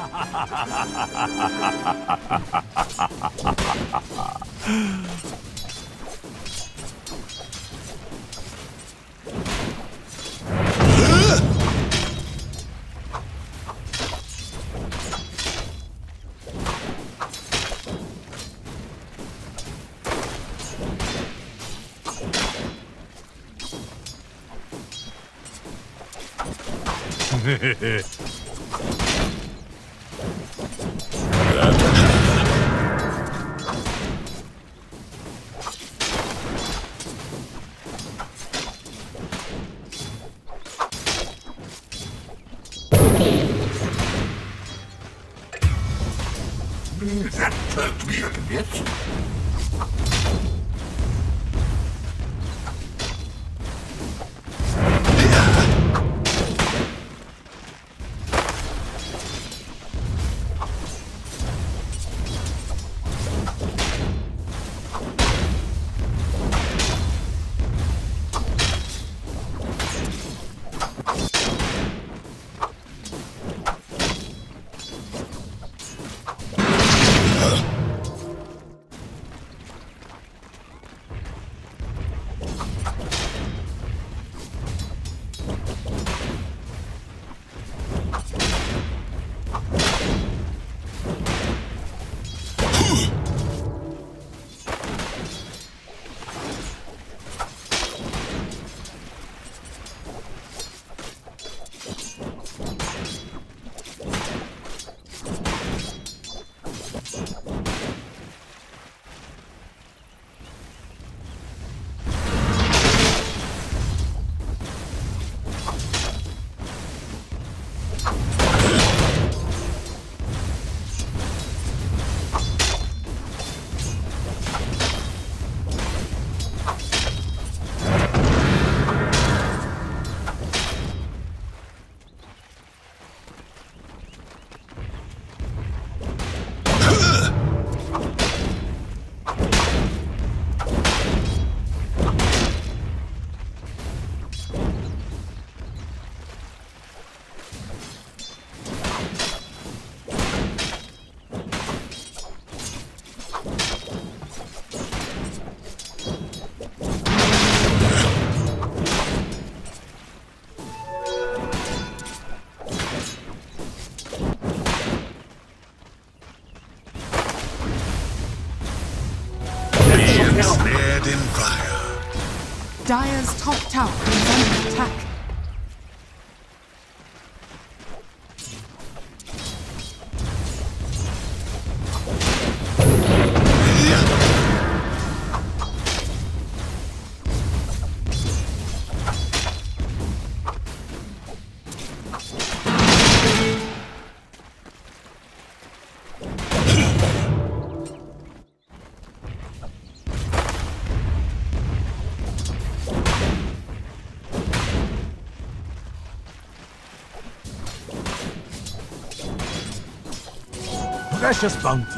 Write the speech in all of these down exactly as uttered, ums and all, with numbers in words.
That hurt me a bit. Snared in fire. Dire's top tower is under attack. Precious bounty.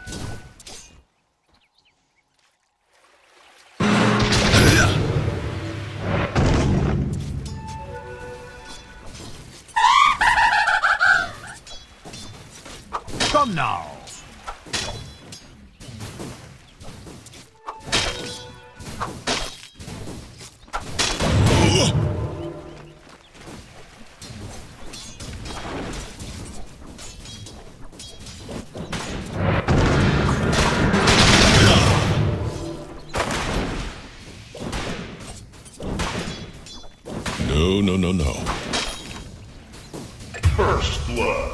Come now. No, no, no, no. First blood.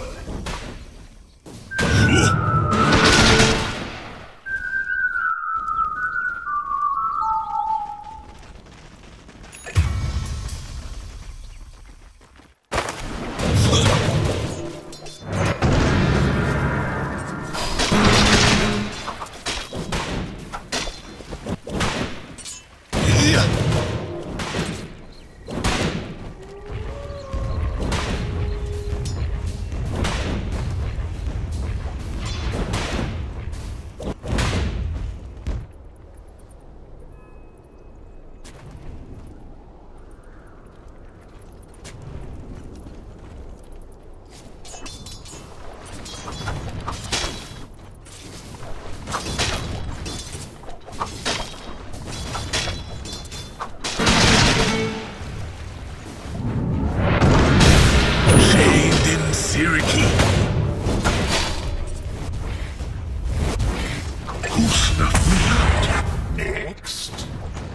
Snuff me out. Next.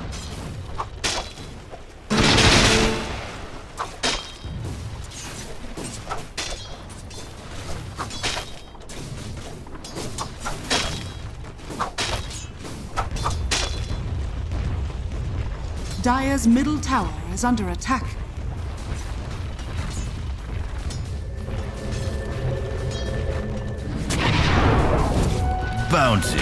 Dire's middle tower is under attack. Bounty.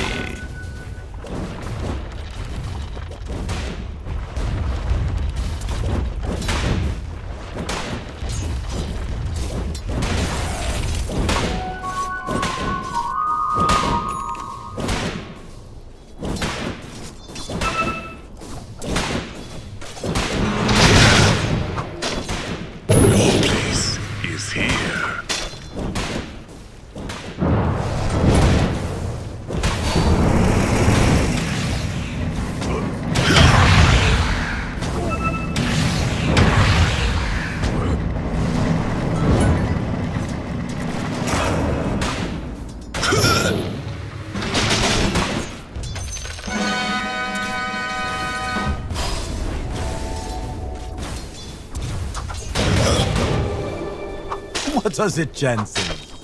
What does it, Jensen?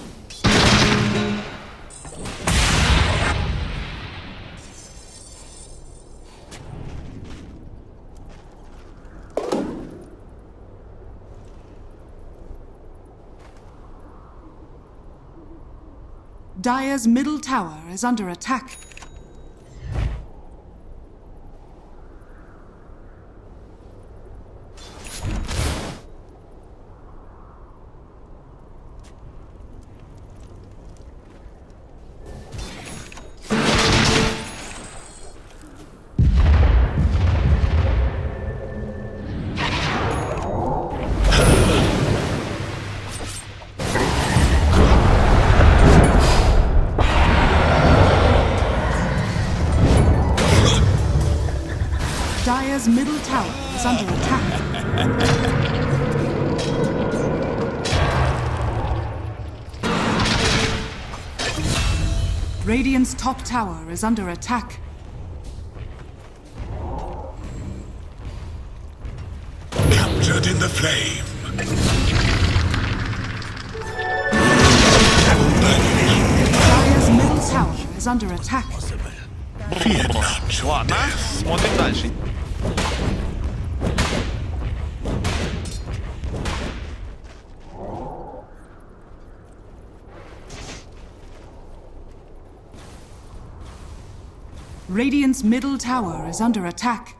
Dire's middle tower is under attack. Dire's middle tower is under attack. Radiant's top tower is under attack. Captured in the flame. Dire's middle tower is under attack. Fear not. Ладно, смотрим дальше. Radiant's middle tower is under attack.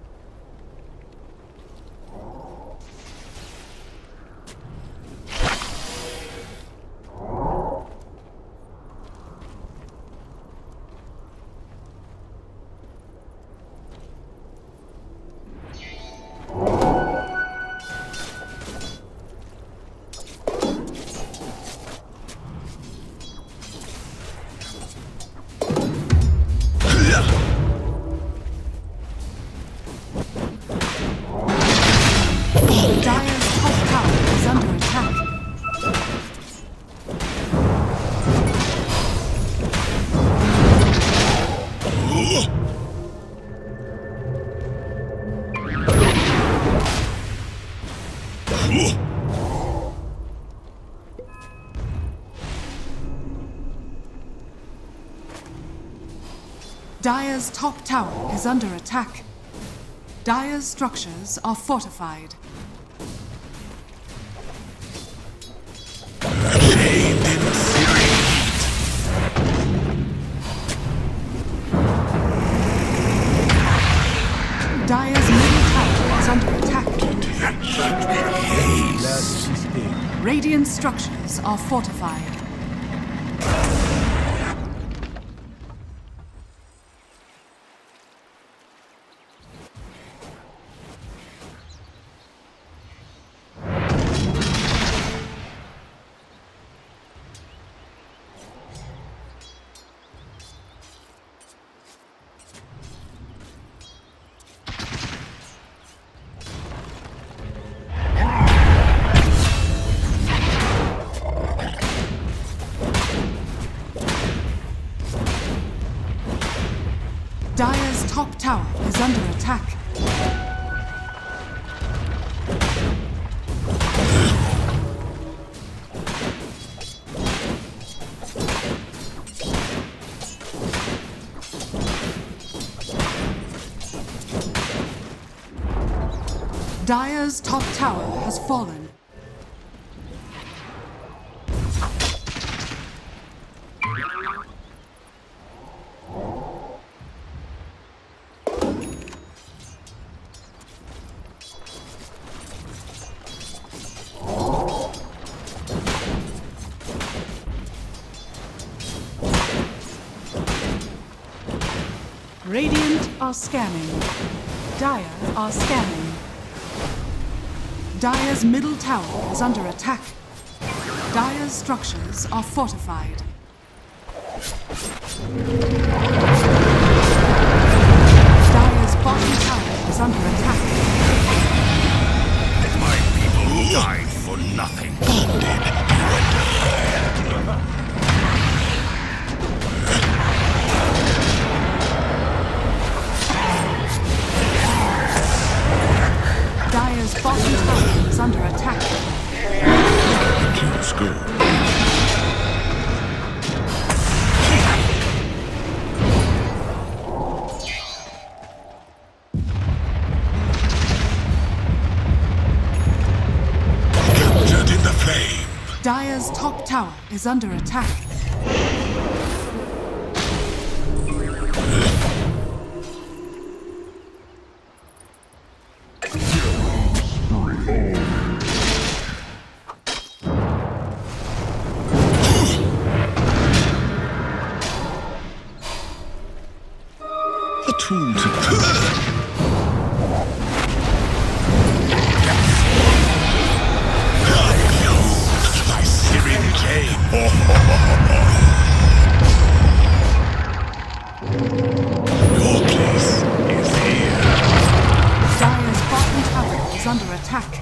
Dire's top tower is under attack. Dire's top tower is under attack. Dire's structures are fortified. Dire's middle tower is under attack. Radiant structures are fortified. Dire's top tower is under attack. Dire's top tower has fallen. Radiant are scanning. Dire are scanning. Dire's middle tower is under attack. Dire's structures are fortified. Dire's bottom tower is under attack. My people died for nothing. Bonded, you and I. Dire's bottom tower is under attack. Keep score. Captured in the flame. Dire's top tower is under attack. A tool to My Syrian came. Your place is here. Dire's bottom tower is under attack.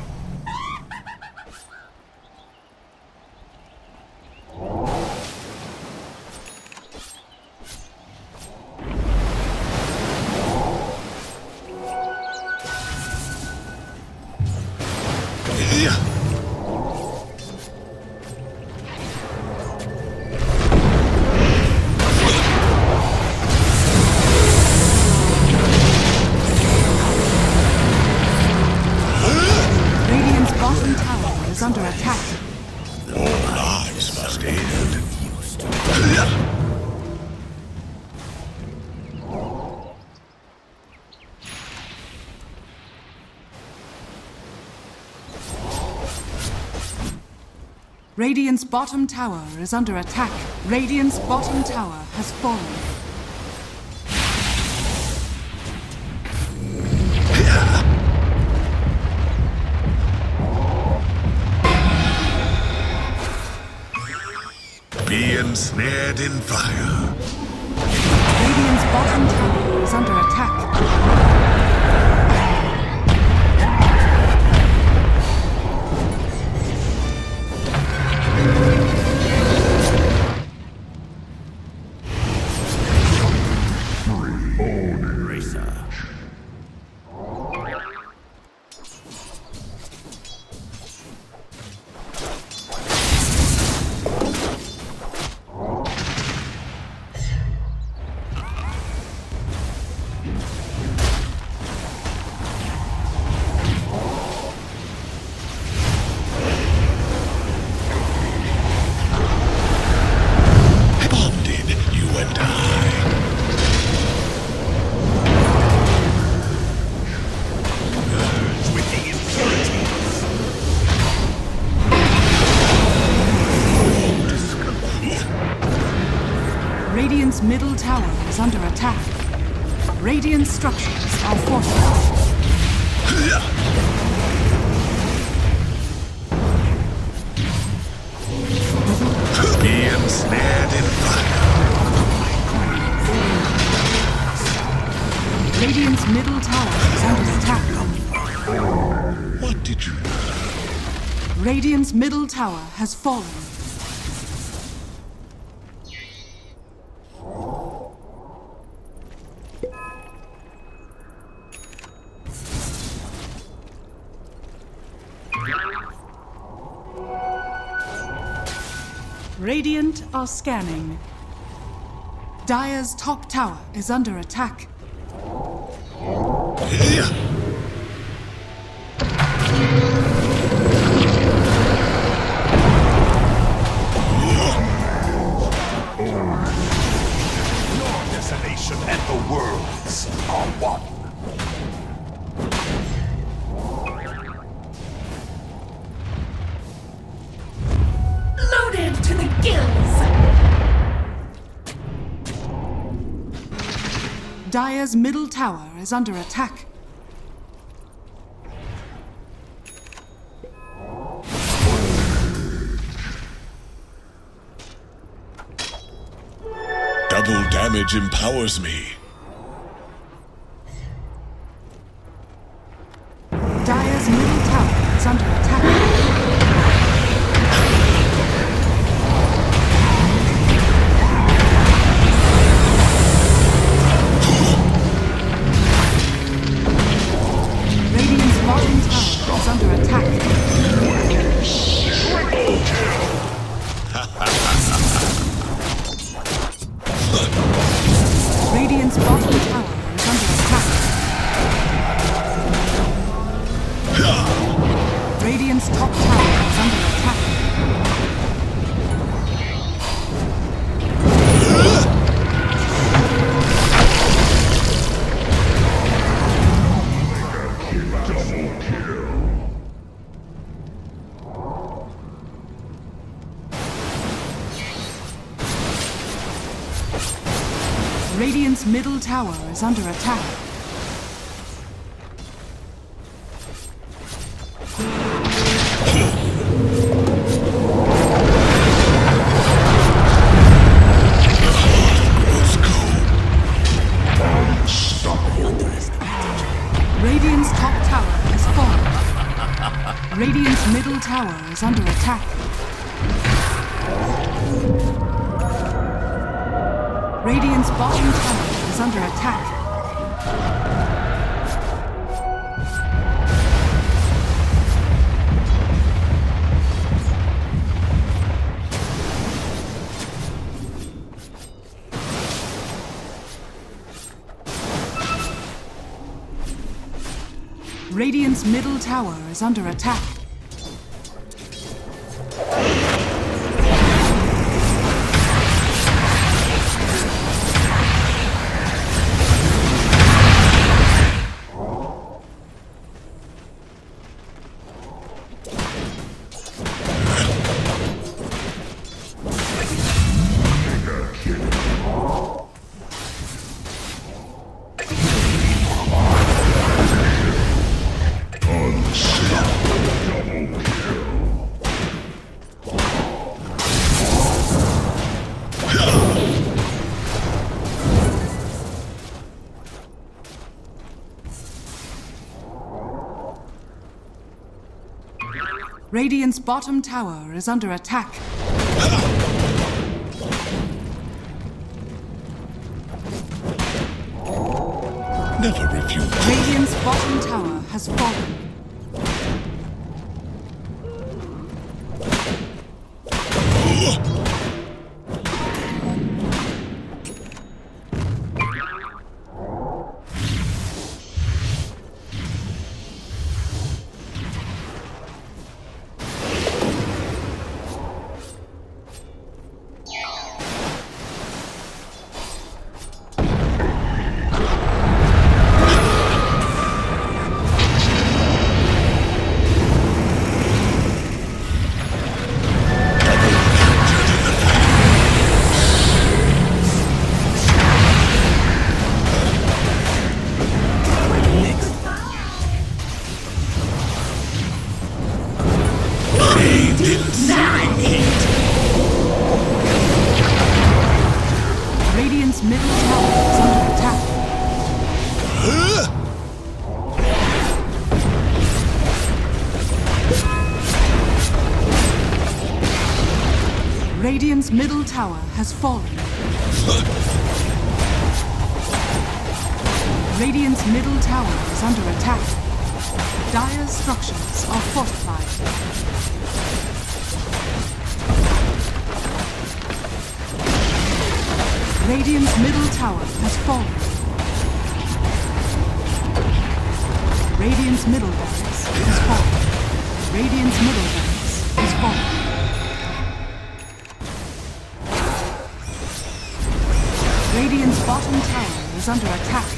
Radiant's bottom tower is under attack. All lives must end. Radiant's bottom tower is under attack. Radiant's bottom tower has fallen. Be ensnared in fire. Radiant's bottom tower is under attack. Bonded, you and I. Birds with the impurities. Radiant's middle tower is under attack. Radiant structures are fortified. Be ensnared in fire. Radiant's middle tower is under attack. What did you know? Radiant's middle tower has fallen. Radiant are scanning. Dire's top tower is under attack. Your desolation and the world's are one. Loaded to the gills! Dire's middle tower is under attack. Double damage empowers me. Dire's middle tower is under attack. Radiant's bottom tower is under attack. Radiant's bottom tower is under attack. Radiant's top tower is under attack. Radiant's middle tower is under attack. Radiant's top tower has fallen. Radiant's middle tower is under attack. Radiant's bottom tower is under attack. Radiant's middle tower is under attack. Radiant's bottom tower is under attack. Never refuse. Radiant's bottom tower has fallen. Radiant's middle tower is under attack. Radiant's middle tower has fallen. Radiant's middle tower is under attack. Dire's structures are fortified. Radiant's middle tower has fallen. Radiant's middle barracks has fallen. Radiant's middle barracks has fallen. Radiant's bottom tower is under attack.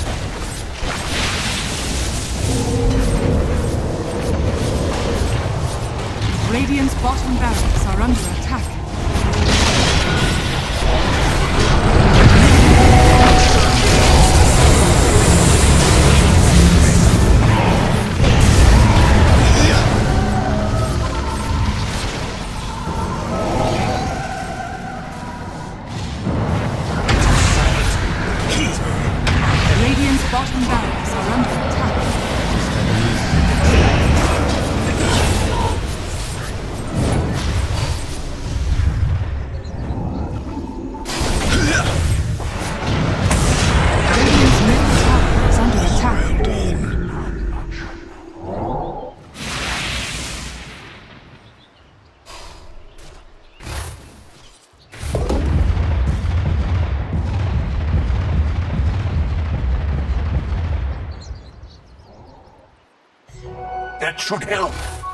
Radiant's bottom barracks are under attack. Radiant's bottom barracks are under attack. That should help.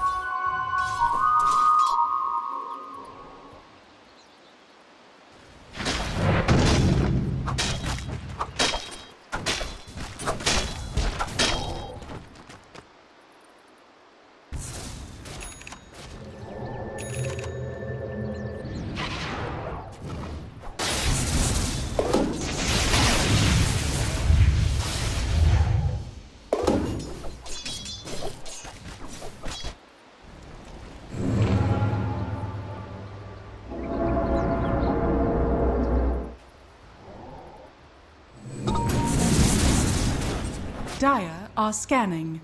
Dire are scanning.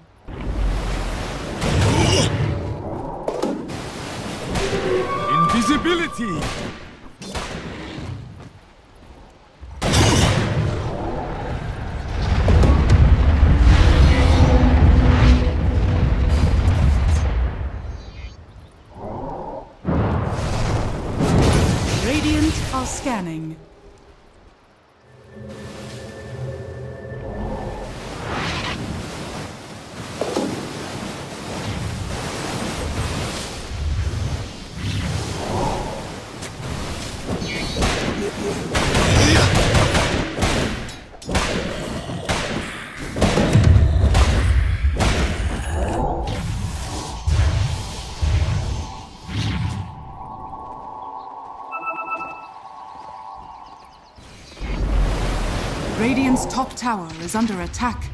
Invisibility! Radiant are scanning. Radiant's top tower is under attack.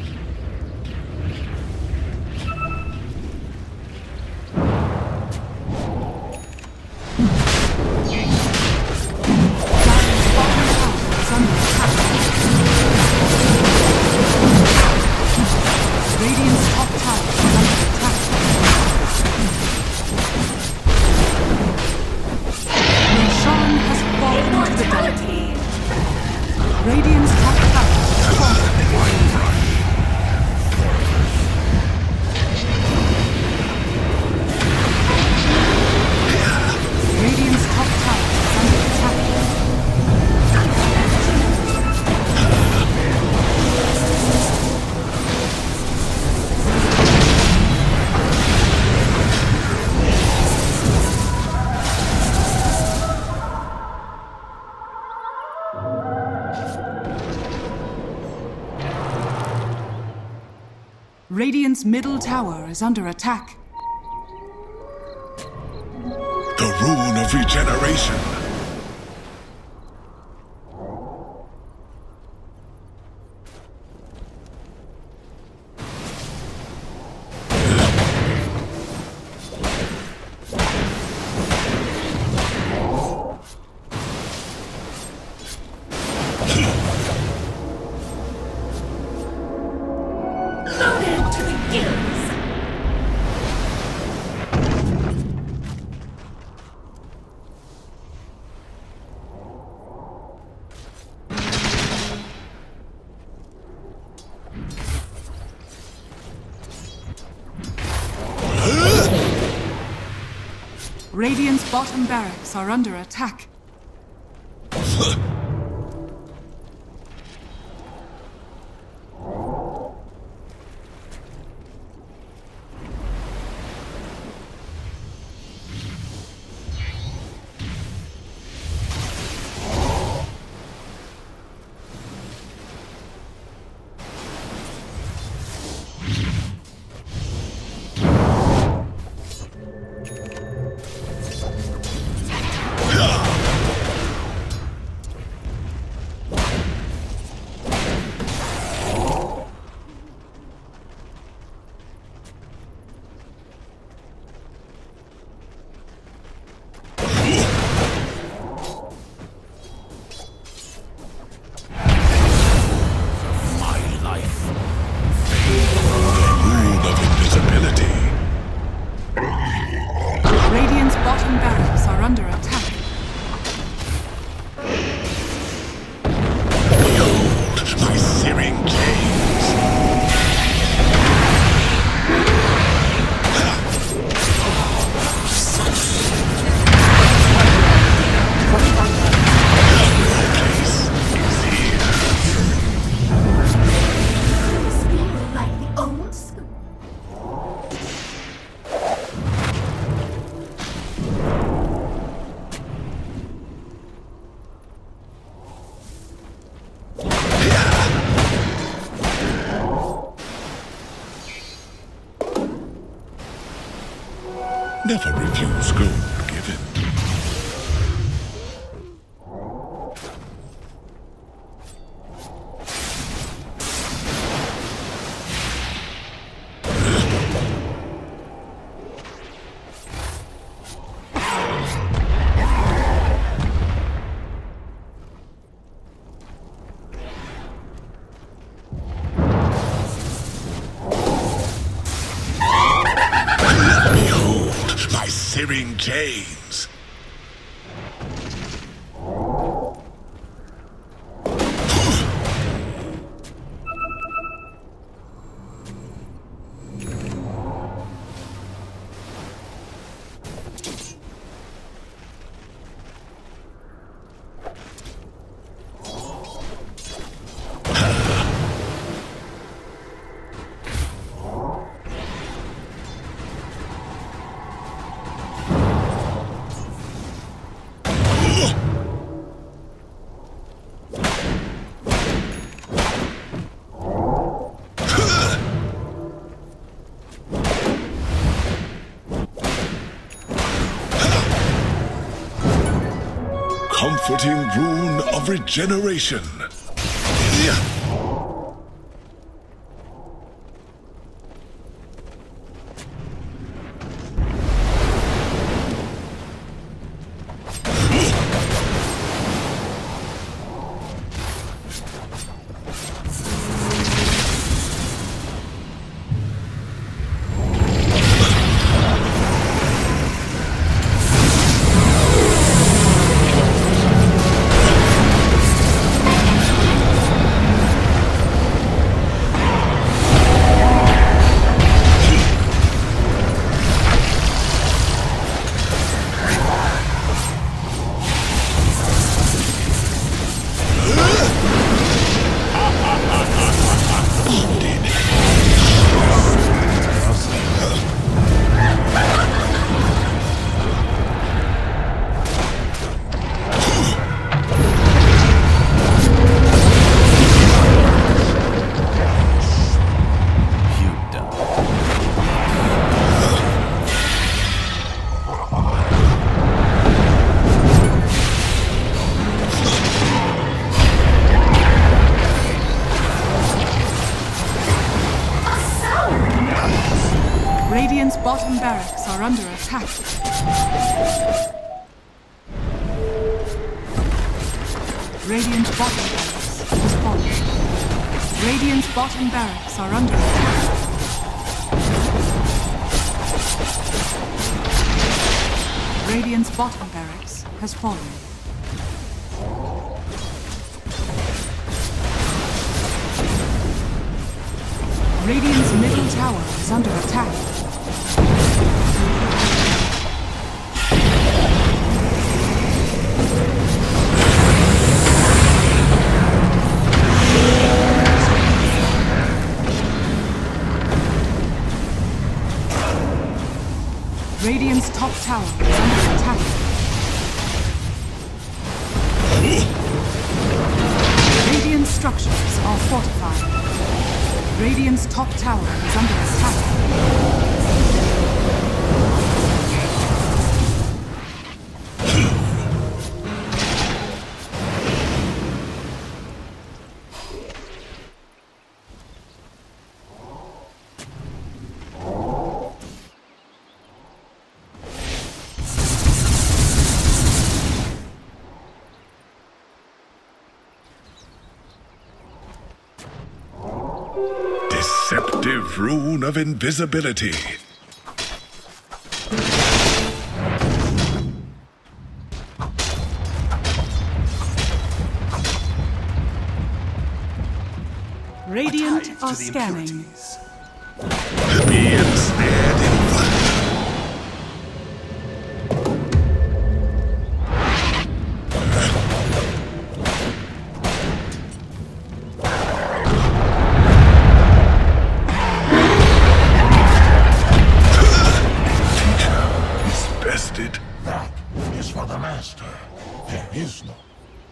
Radiant's top tower has fallen. Radiant's top tower is under attack. Radiant's middle tower is under attack. The rune of regeneration. Loaded to the gills. Radiant's bottom barracks are under attack. searing gaze. Like the old school. Never refuse gold given. My searing chains. Comforting rune of regeneration. Yeah. Radiant's bottom barracks are under attack. Radiant's bottom barracks has fallen. Radiant's bottom barracks are under attack. Radiant's bottom barracks has fallen. Radiant's middle tower is under attack. Radiant's top tower is under attack. Radiant structures are fortified. Radiant's top tower is under attack. Deceptive rune of invisibility. Radiant are scanning. Be ensnared in fire. That is for the master. There is no.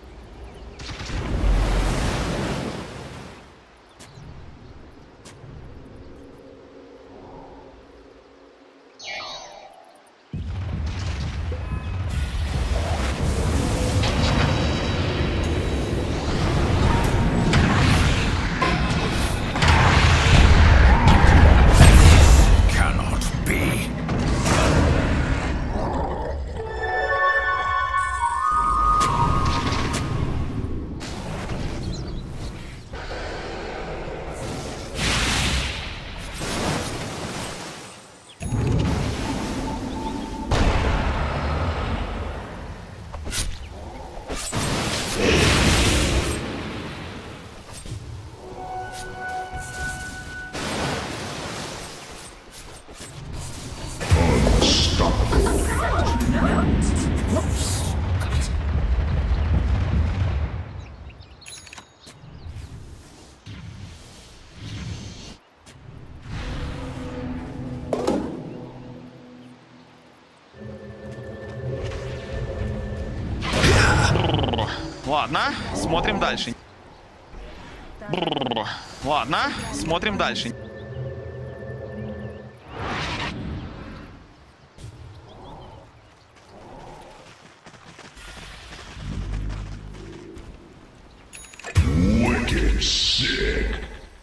Ладно, смотрим дальше. Бррр. Ладно, смотрим дальше. Wicked sick.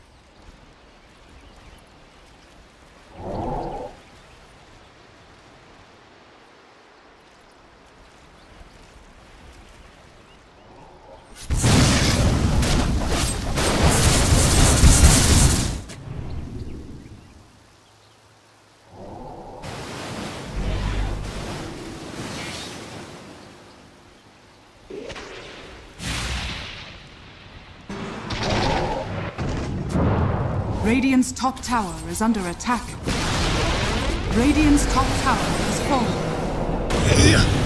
Radiant's top tower is under attack. Radiant's top tower has fallen.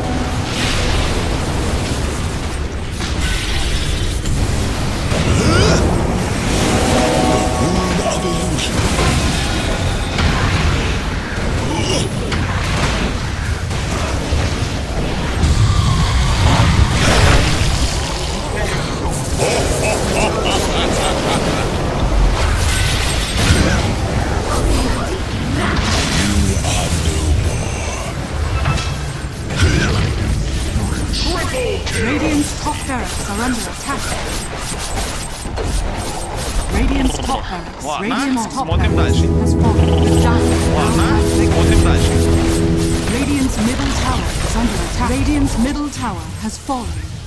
Radiant's top barracks are under attack. Radiant's top barracks. Ладно, Radiant's top смотрим barracks дальше. has fallen. Dying. Ладно, смотрим дальше. Radiant's middle tower is under attack. Radiant's middle tower has fallen.